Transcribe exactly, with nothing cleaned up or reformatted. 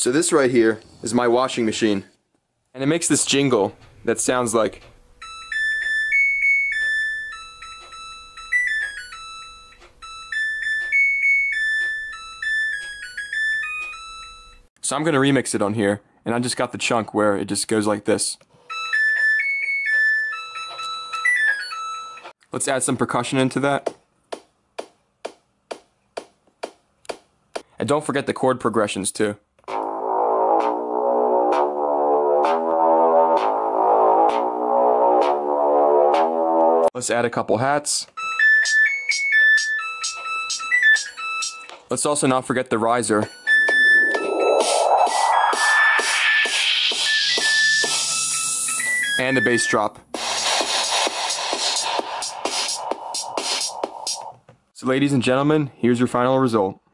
So this right here is my washing machine. And it makes this jingle that sounds like... So I'm gonna remix it on here, and I just got the chunk where it just goes like this. Let's add some percussion into that. And don't forget the chord progressions too. Let's add a couple hats. Let's also not forget the riser. And the bass drop. So ladies and gentlemen, here's your final result.